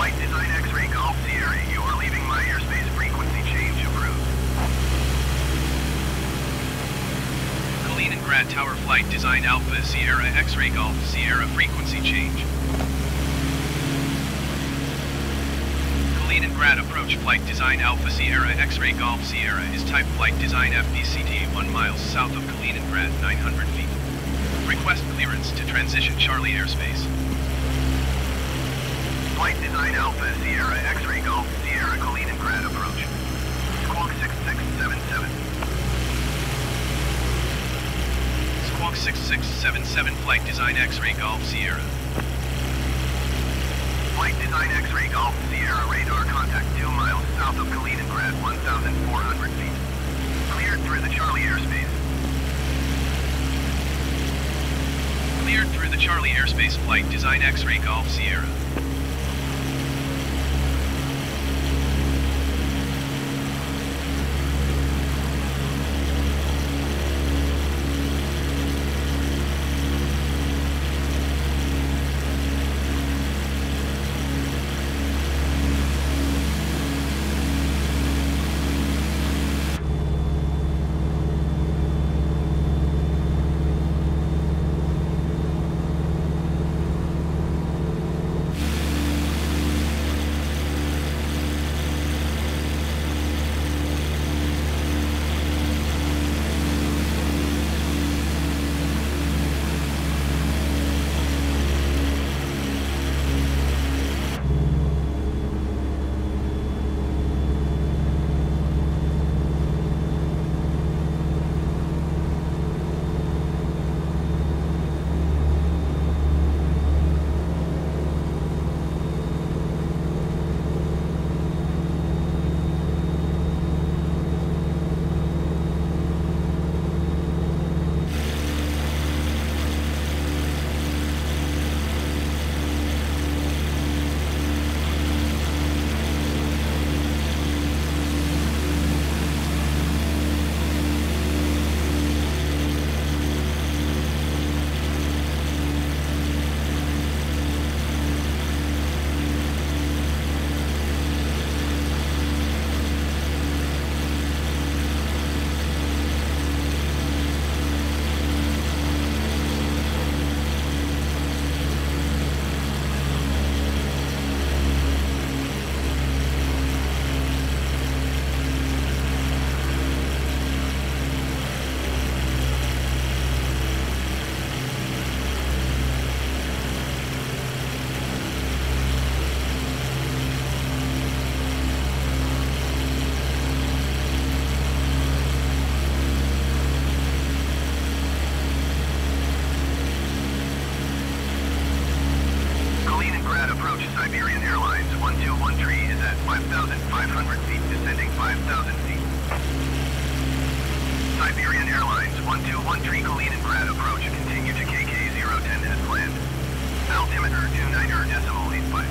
Flight Design X-Ray Golf Sierra, you are leaving my airspace. Frequency change approved. Kaliningrad Tower Flight Design Alpha Sierra X-Ray Golf Sierra frequency change. Kaliningrad Approach Flight Design Alpha Sierra X-Ray Golf Sierra is type Flight Design FBCT 1 miles south of Kaliningrad 900 feet. Request clearance to transition Charlie airspace. Flight Design Alpha Sierra X-Ray Golf Sierra Kaliningrad Approach. Squawk 6677. Squawk 6677 Flight Design X-Ray Golf Sierra. Flight Design X-Ray Golf Sierra radar contact 2 miles south of Kaliningrad 1,400 feet. Cleared through the Charlie airspace. Cleared through the Charlie airspace. Flight Design X-Ray Golf Sierra. Siberian Airlines 1213 is at 5,500 feet, descending 5,000 feet. Siberian Airlines 1213 Kaliningrad approach, continue to KK010 as planned. Altimeter 29.85.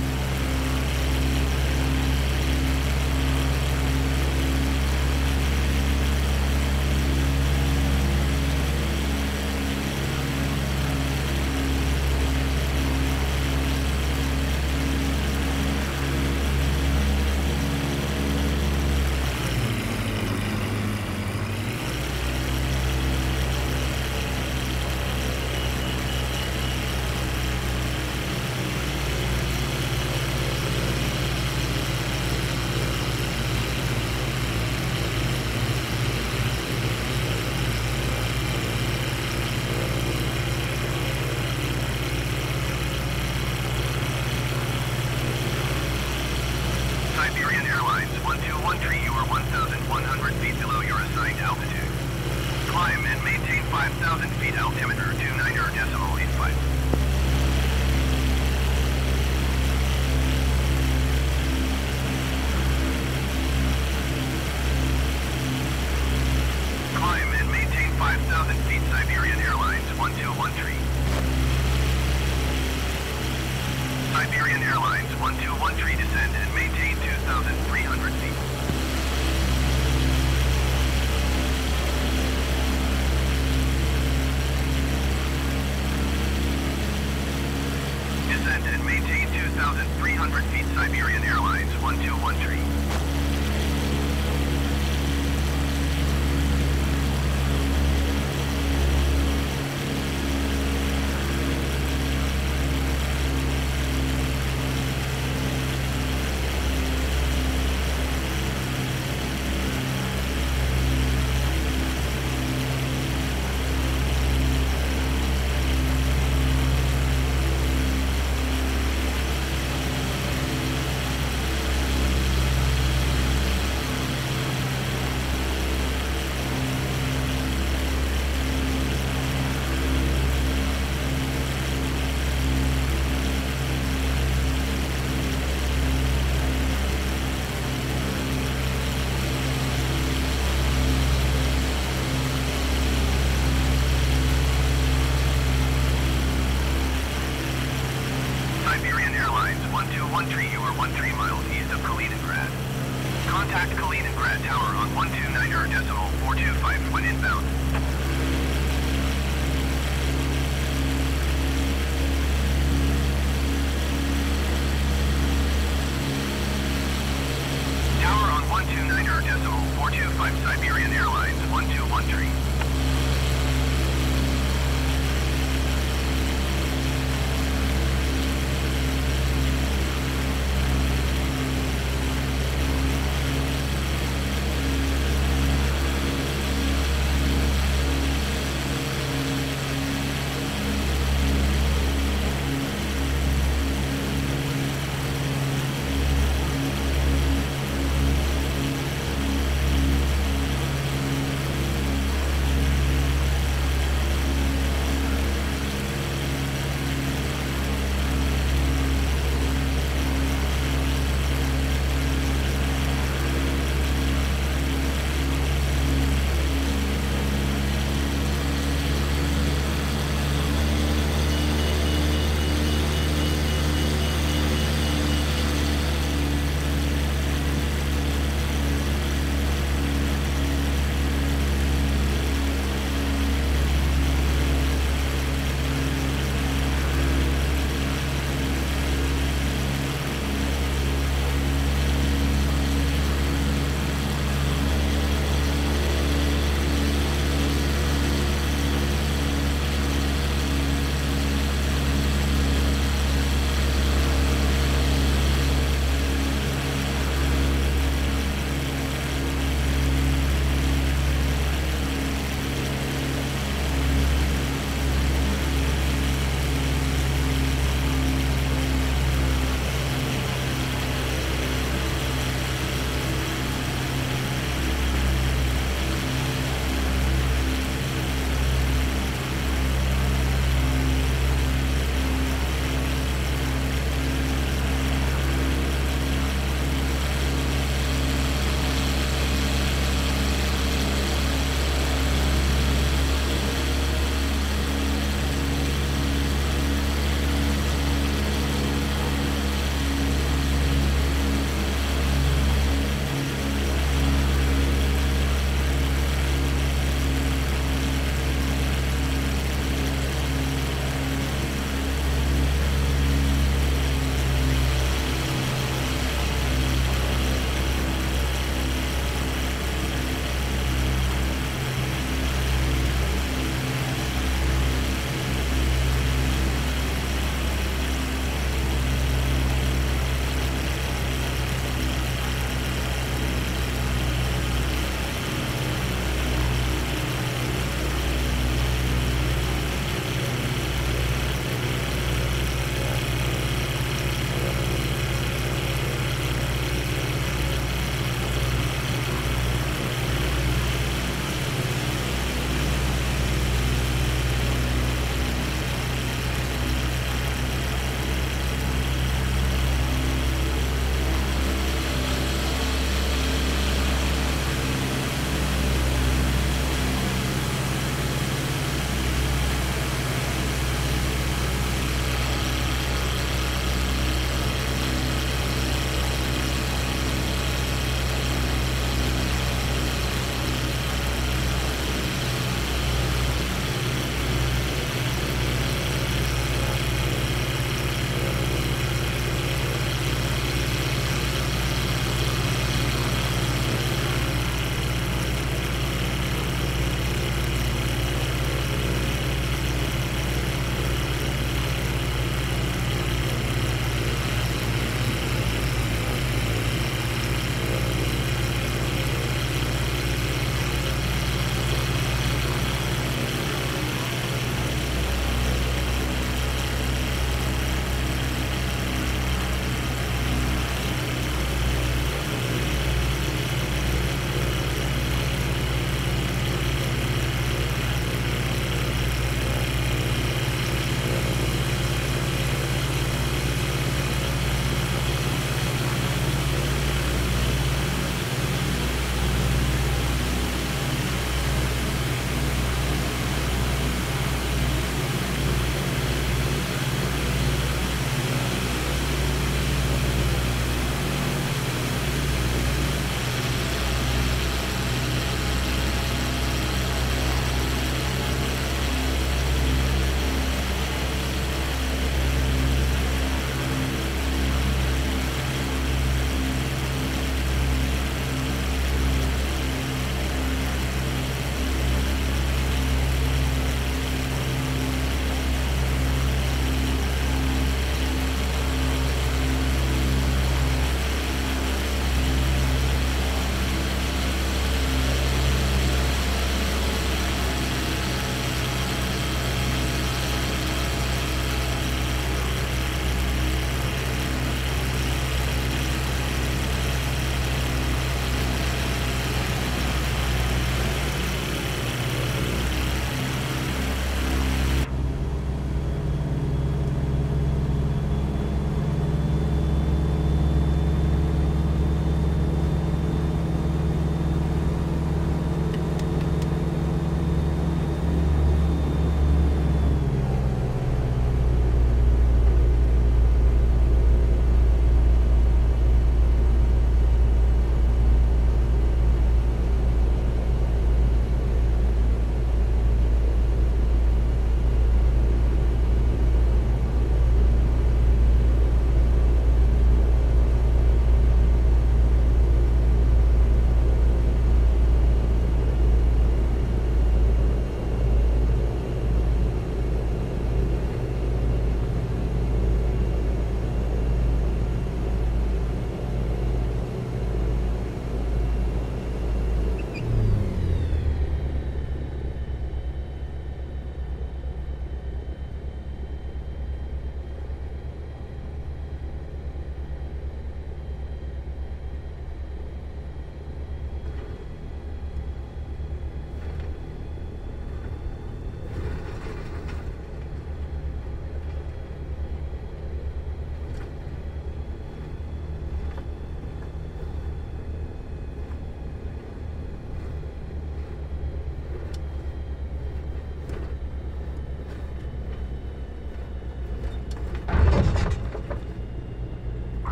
Siberian Airlines 1213, you are 1,100 feet below your assigned altitude. Climb and maintain 5,000 feet, altimeter 29.85. Climb and maintain 5,000 feet, Siberian Airlines 1213. Siberian Airlines 1213, descend and maintain 2,300 feet. Descend descend and maintain 2,300 feet. Siberian Airlines 1213. Siberian Airlines 1213, you are 13 miles east of Kaliningrad. Contact Kaliningrad Tower on 129.425 when inbound. Tower on 129.425 Siberian Airlines.